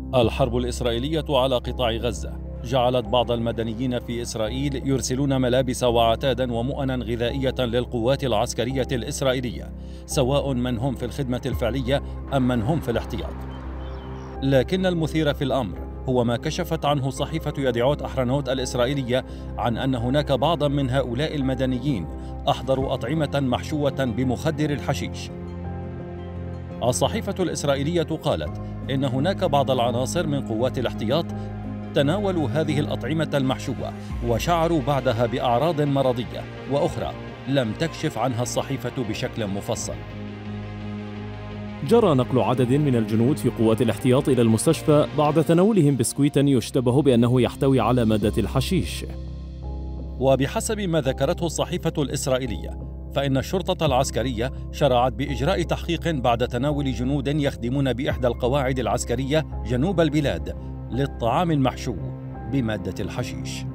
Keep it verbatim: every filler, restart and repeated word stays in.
الحرب الإسرائيلية على قطاع غزة جعلت بعض المدنيين في إسرائيل يرسلون ملابس وعتادا ومؤنا غذائية للقوات العسكرية الإسرائيلية، سواء من هم في الخدمة الفعلية أم من هم في الاحتياط. لكن المثير في الأمر هو ما كشفت عنه صحيفة يدعوت أحرنوت الإسرائيلية عن أن هناك بعضا من هؤلاء المدنيين أحضروا أطعمة محشوة بمخدر الحشيش. الصحيفة الإسرائيلية قالت إن هناك بعض العناصر من قوات الاحتياط تناولوا هذه الأطعمة المحشوة وشعروا بعدها بأعراض مرضية وأخرى لم تكشف عنها الصحيفة بشكل مفصل. جرى نقل عدد من الجنود في قوات الاحتياط إلى المستشفى بعد تناولهم بسكويتا يشتبه بأنه يحتوي على مادة الحشيش. وبحسب ما ذكرته الصحيفة الإسرائيلية، فإن الشرطة العسكرية شرعت بإجراء تحقيق بعد تناول جنود يخدمون بإحدى القواعد العسكرية جنوب البلاد للطعام المحشو بمادة الحشيش.